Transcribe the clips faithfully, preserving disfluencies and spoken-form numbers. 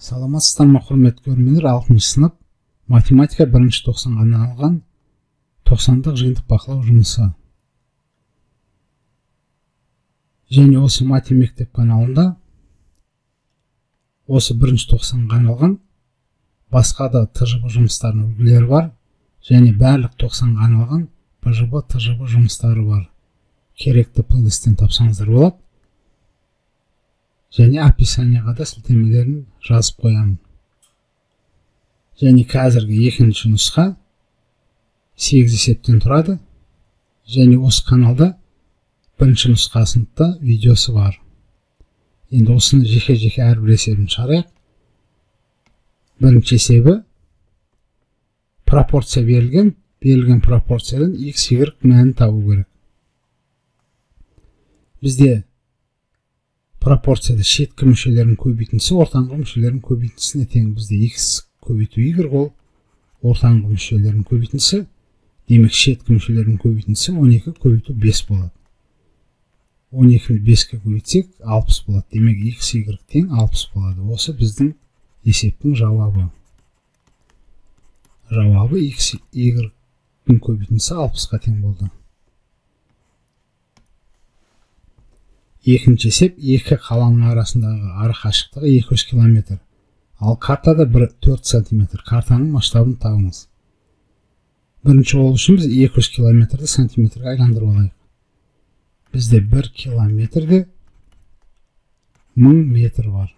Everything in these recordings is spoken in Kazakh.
Саламатсыздар ма, құрметті көрермендер? алтыншы сынып математика бірінші тоқсанға арналған тоқсандық жиынтық бақылау жұмысы. Және осы матемектеп каналында осы бірінші тоқсанға арналған басқа да тэ жэ бэ жұмыстарының үлгілері бар, және барлық тоқсанға арналған бэ жэ бэ, тэ жэ бэ жұмыстары бар. Керекті плейлисттен тапсаңыздар болады. Және описанияға да сілтемелерін жазып қоямын. Және қазіргі екінші нұсқа сегіз есептен тұрады. Және осы каналда бірінші нұсқасында видеосы бар. Енді осыны жеке-жеке әрбір есебін шығарайық. Бірінші есебі пропорция берілген, берілген пропорциядан x, y мәнін табу керек. Бізде пропорцияда шеткі мүшелердің көбейтіндісі ортаңғы мүшелердің көбейтіндісіне тең. Бізде x көбейту y ол ортаңғы мүшелердің көбейтіндісі. Демек шеткі мүшелердің көбейтіндісі он екі көбейту бес болады. он екіні беске көбейтсек алпыс болады. Демек x, y тең алпыс болады. Осы біздің есептің жауабы. Жауабы x, y-дің көбейтіндісі алпысқа тең болды. Екінші есеп екі қаланың арасындағы ара қашықтығы екі жүз километр. Ал картада төрт сантиметр. Картаның масштабын табыңыз. Бірінші ол үшін біз екі жүз километрді сантиметрге айландырып алайық. Бізде бір километрде мың метр бар.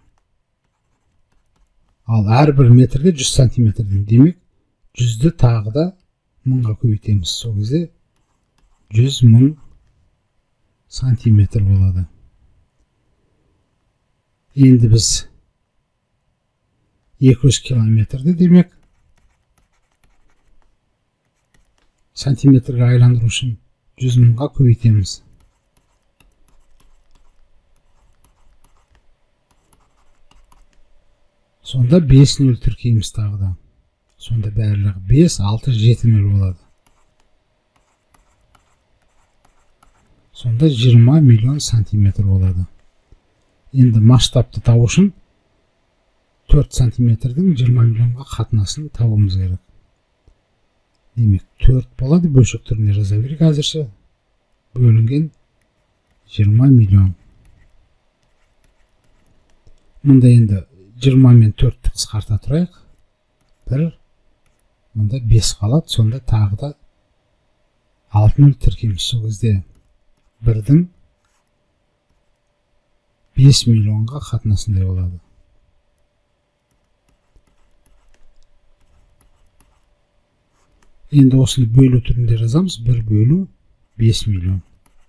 Ал әрбір метрде жүз сантиметрден. Демек, жүзді тағы да мыңға көбейтеміз. Сол кезде жүз мың сантиметр болады. Енді біз екі жүз километрді демек сантиметрге айландыру үшін жүз мыңға көбейтеміз. Сонда бес нөл тіркейміз тағы да. Сонда бәрілігі бес, алты, жеті нөл болады. Сонда жиырма миллион сантиметр болады. Енді масштабты табу үшін төрт сантиметрдің жиырма миллионға қатынасын табуымыз керек. Демек төрт болады, бөлшек түрінде жаза берейік әзірше. Бөлінген жиырма миллион. Мұнда енді жиырма мен төртті қысқарта тұрайық. бір, мұнда бес қалады, сонда тағы да алты нөл тіркейміз. Сол кезде бірдің бес миллионға қатынасындай болады. Енді осыны бөлу түрінде жазамыз. бір бөлу бес миллион.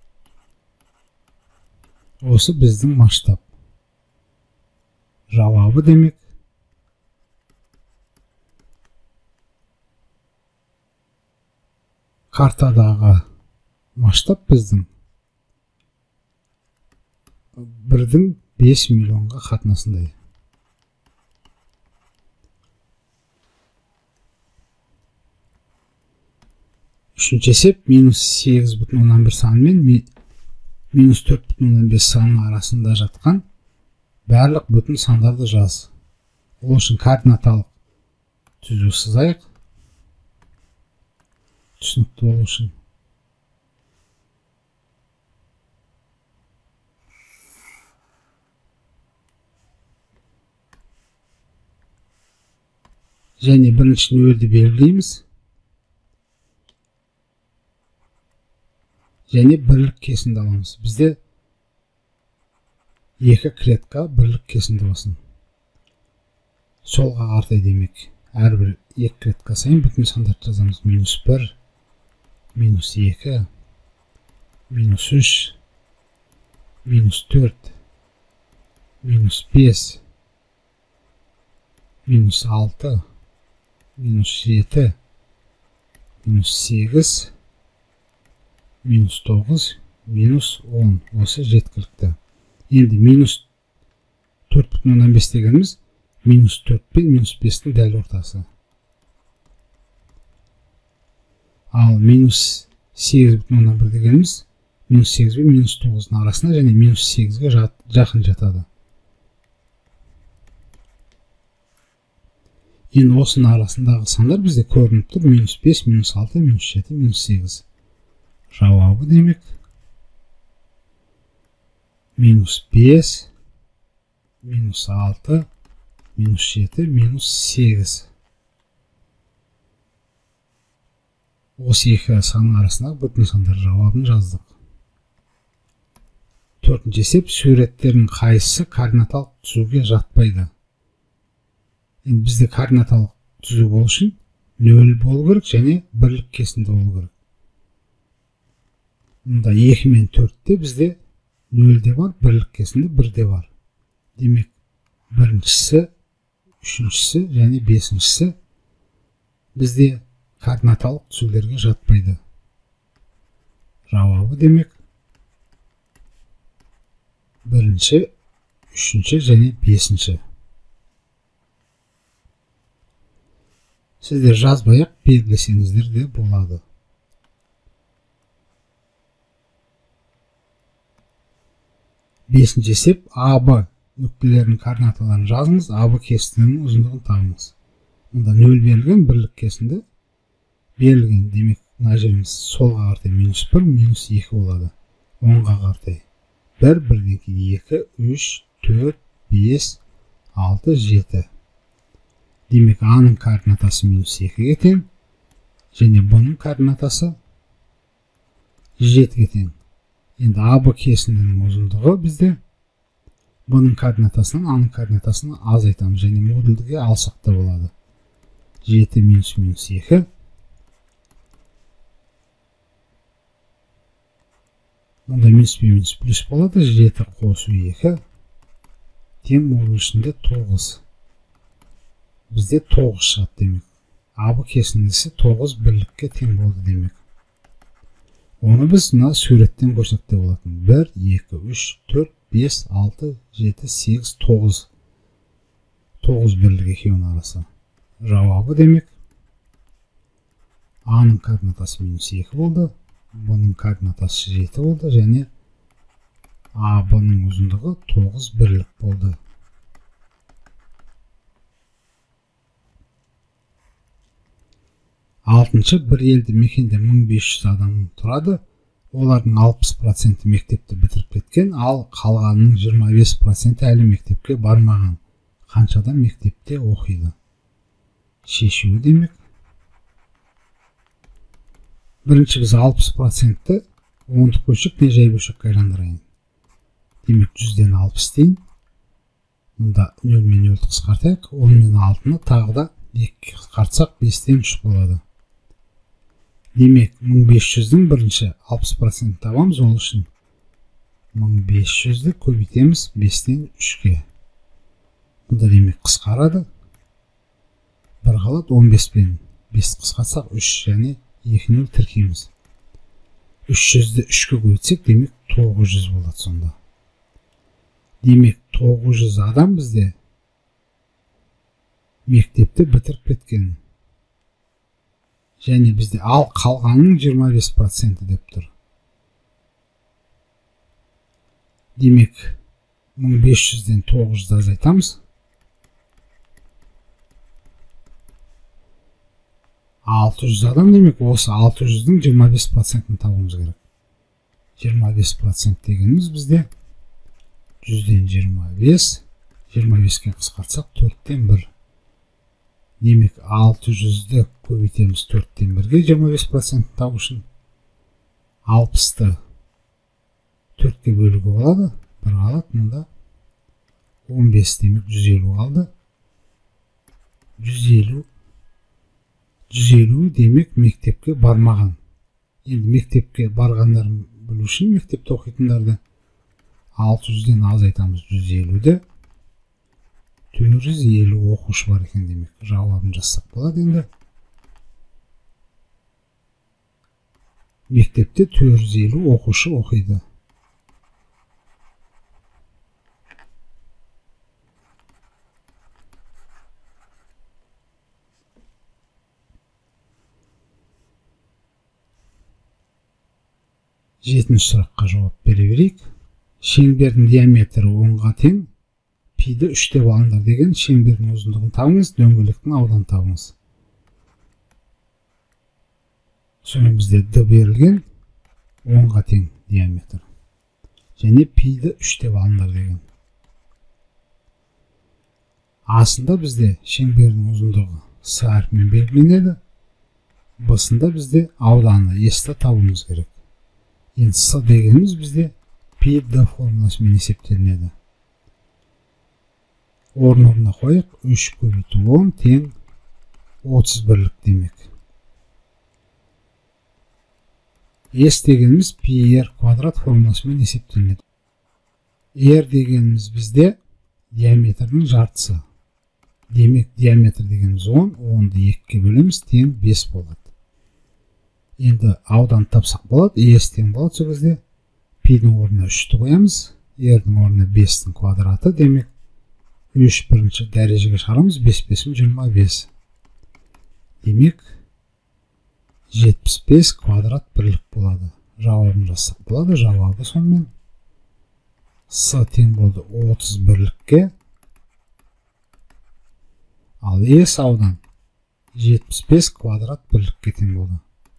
Осы біздің масштаб. Жауабы демек картадағы масштаб біздің бірдің бес миллионға қатынасындай. Үшінші есеп минус сегіз бүтін оннан бір саны мен минус төрт бүтін оннан бес санының арасында жатқан барлық бүтін сандарды жаз. Ол үшін координаталық түзу сызайық. Түсінікті болу үшін. Және бірінші нөлді белгілейміз. Және бірлік кесінді аламыз. Бізде екі клетка бірлік кесінді болсын. Солға қартай демек. Әрбір екі клетка сайын бүтін сандарды жазамыз. Минус бір, минус екі, минус үш, минус төрт, минус бес, минус алты, минус жеті, минус сегіз, минус тоғыз, минус он. Осы жеткілікті. Енді минус төрт бүтін оннан бес дегеніміз минус төрт пен минус бестің дәл ортасы. Ал минус сегіз бүтін оннан бір дегеніміз минус сегіз бен минус тоғыздың арасында және минус сегізге жақын жатады. Енді осының арасындағы сандар бізде көрініп тұр. минус бес, минус алты, минус жеті, минус сегіз. Жауабы демек минус бес, минус алты, минус жеті, минус сегіз. Осы екі санның арасындағы бүтін сандар жауабын жаздық. Төртінші есеп, суреттердің қайсысы координаталық түзуге жатпайды? Енді бізде координаталық түзу болу үшін нөл болу керек және бірлік кесінді болу керек. Мұнда екі мен төртте бізде нөл де бар, бірлік кесінді бір де бар. Демек, біріншісі, үшіншісі және бесіншісі бізде координаталық түзулерге жатпайды. Жауабы демек бірінші, үшінші және бесінші. Сіздер жазбай-ақ белгілесеңіздер де болады. Бесінші есеп, А Б нүктелерінің координаталарын жазыңыз, А Б кесіндінің ұзындығын табыңыз. Мұнда нөл берілген, бірлік кесінді берілген. Демек, мына жеріміз солға қаратай минус бір, минус екі болады. онға қаратай бір, бірден кейін екі, үш, төрт, бес, алты, жеті. Демек, А-ның координатасы минус екіге тең, және Б-ның координатасы жетіге тең. Енді А Б кесіндінің ұзындығы бізде Б-ның координатасынан А-ның координатасына азайтамыз, және модульдіге алсақ та болады. жеті минус минус екі. Мұнда минус пен минус плюс болады, жеті қосу екі. Тең модуль ішінде тоғыз. Бізде тоғыз шығады демек. А Б кесіндісі тоғыз бірлікке тең болды демек. Оны біз мына суреттен көрсек те болатын. бір, екі, үш, төрт, бес, алты, жеті, сегіз, тоғыз. тоғыз бірлік екеуінің арасы. Жауабы демек А-ның координатасы минус екі болды, Б-ның координатасы жеті болды, және А Б-ның ұзындығы тоғыз бірлік болды. Алтыншы, бір елді мекенде мың бес жүз адам тұрады. Олардың алпыс проценті мектепті бітіріп кеткен, ал қалғанының жиырма бес проценті әлі мектепке бармаған. Қаншадан мектепте оқиды? Шешуі демек. Бірінші біз алпыс процентті ондық бөлшек не жай бөлшекке айландырайын. Демек, жүзден алпыс дейін. Мұнда нөл мен нөлді қысқартайық. он мен алтыны тағы да екі қысқартсақ бестен үш болады. Демек, мың бес жүздің бірінші алпыс процент табамыз, ол үшін мың бес жүзді көбейтеміз бестен үшке. Мұнда демек қысқарады. бір қалады, он бес пен бесті қысқартсақ үш, және екі нөл тіркейміз. үш жүзді үшке көбейтсек, демек тоғыз жүз болады сонда. Демек, тоғыз жүз адам бізде мектепті бітіріп кеткен. Және бізде ал қалғанның жиырма бес проценті деп тұр. Демек, мың бес жүзден тоғыз жүзді азайтамыз. алты жүз адам демек, осы алты жүздің жиырма бес процентін табуымыз керек. жиырма бес процент дегеніміз бізде жүзден жиырма бес, жиырма беске қысқартсақ төрттен бір. Демек, алты жүзді көбейтеміз төрттен бірге жиырма бес процент табу үшін. алпысты төртке бөлуге болады. бір қалады, мұнда он бес демек жүз елу қалды. жүз елу. жүз елу демек мектепке бармаған. Енді мектепке барғандарын білу үшін мектепте оқитындарды алты жүзден азайтамыз жүз елуді. төрт жүз елу оқушы бар екен демек. Жауабын жазсақ болады енді. Мектепте төрт жүз елу оқушы оқиды. Жетінші сұраққа жауап бере берейік. Шеңбердің диаметрі онға тең, пиді үш деп алыңдар деген шеңбердің ұзындығын табыңыз, дөңгелектің ауданын табыңыз. Сонымен бізде d берілген онға тең диаметр. Және пиді үш деп алыңдар деген. Асында бізде шеңбердің ұзындығы с әрпімен белгіленеді. Б-сында бізде ауданы s-ті табуымыз керек. Енді с дегеніміз бізде пи д формуласымен есептелінеді. Орын-орнына қойық, үш көбейту он тең отыз бірлік демек. S дегеніміз пи р квадрат формуласымен есептелінеді. R дегеніміз бізде диаметрдің жартысы. Демек, диаметр дегеніміз он, онды екіге бөлеміз, тең бес болады. Енді аудан тапсақ болады, S тең болады, сол кезде пидің орнына үшті қоямыз, R-дің орнына бестің квадраты, демек үш бірінші дәрежеге шығарамыз, бес бесім жиырма бес. Демек, жетпіс бес квадрат бірлік болады. Жауабын жазсақ болады, жауабы сонымен с тең болды отыз бірлікке, ал S аудан жетпіс бес квадрат бірлікке тең болды.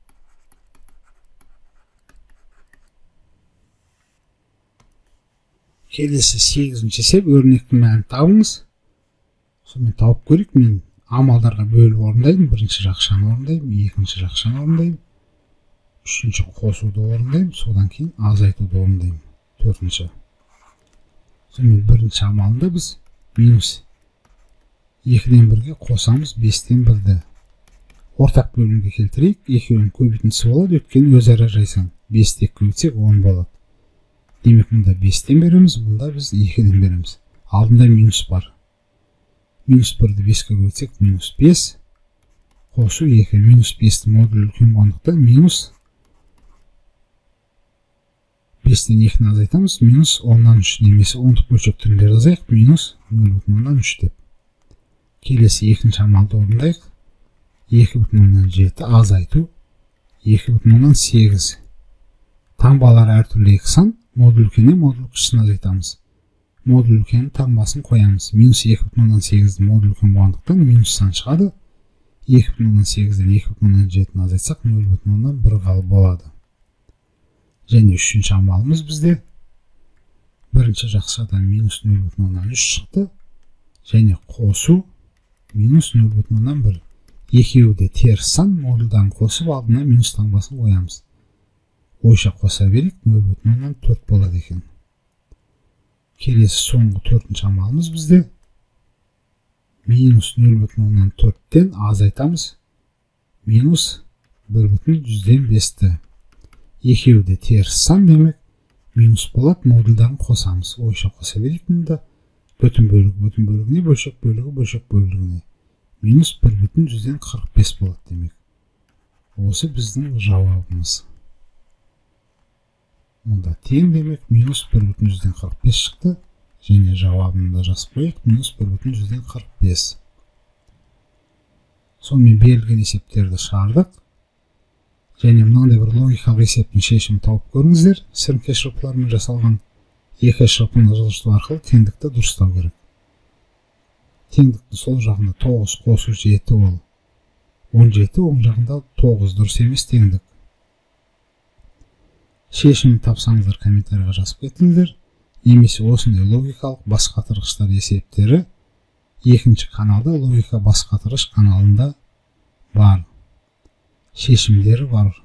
Келесі сегізінші есеп, өрнектің мәнін табыңыз. Сонымен тауып көрейік. Мен амалдарға бөліп орындаймын. Бірінші жақшаны орындаймын, екінші жақшаны орындаймын, үшінші қосуды орындаймын, содан кейін азайтуды орындаймын. Төртінші. Сонымен бірінші амалында біз минус екіден бірге қосамыз, бестен бірді. Ортақ бөлімге келтірейік. Екеуінің көбейтіндісі болады, өйткені өзара жайсаң. бесті көбейтсек он болады. Демек, мұнда бестен береміз, мұнда біз екіден береміз. Алдында минус бар. Минус бірді беске көбейтсек, минус бес. Қосу екі. Минус бесті модулі үлкен болғандықтан минус бестен екіні азайтамыз. Минус оннан үш немесе ондық бөлшек түрінде жазайық. Минус нөл бүтін оннан үш деп. Келесі екінші амалды орындайық. екі бүтін оннан жеті азайту екі бүтін оннан сегіз. Таңбалар әртүрлі екі сан. Модуль үлкеннен модуль кішісін азайтамыз. Модуль үлкеннің таңбасын қоямыз. Минус екі бүтін оннан сегізді модуль үлкен болғандықтан минус сан шығады. екі бүтін оннан сегізден екі бүтін оннан жетіні азайтсақ, нөл бүтін оннан бір қалып болады. Және үшінші амалымыз бізде бірінші жақшадан минус нөл бүтін оннан үш шықты. Және қосу минус нөл бүтін оннан бір. Екеуі де теріс сан, модульдан қосып алдына минус таңбасын қоямыз. Ойша қоса берейік, нөл бүтін оннан төрт болады екен. Келесі соңғы төртінші амалымыз бізде минус нөл бүтін оннан төрттен азайтамыз, минус бір бүтін жүзден бесті. Екеуі де теріс сан, демек минус болады, модульдарын қосамыз. Ойша қоса берейік, мұнда бүтін бөлігі бүтін бөлігіне, бөлшек бөлігі бөлшек бөлігіне. Минус бір бүтін жүзден қырық бес болады демек. Осы біздің жауабымыз. Мұнда тең демек минус бір бүтін жүзден қырық бес шықты. Және жауабында жазып қойық, минус бір бүтін жүзден қырық бес. Сонымен берілген есептерді шығардық. Және мынандай бір логикалық есептің шешімін тауып көріңіздер. Сіріңке шырпылармен жасалған екі шырпыны жылжыту арқылы теңдікті дұрыстау керек. Теңдіктің сол жағында тоғыз қосу жеті ол он жеті, оң жағында тоғыз, дұрыс емес теңдік. Шешімін тапсаңыздар комментарийға жазып кетіңіздер. Немесе осындай логикалық басқатырғыштар есептері екінші каналда логика басқатырғыш каналында бар. Шешімдері бар.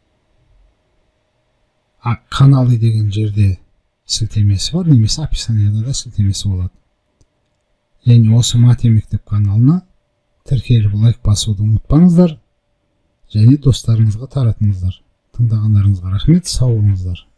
Каналы деген жерде сілтемесі бар, немесе описанияда да сілтемесі болады. Және осы мате мектеп каналына тіркеліп лайк басуды ұмытпаңыздар. Және достарыңызға таратыңыздар. Тыңдағандарыңызға рахмет, сау болыңыздар.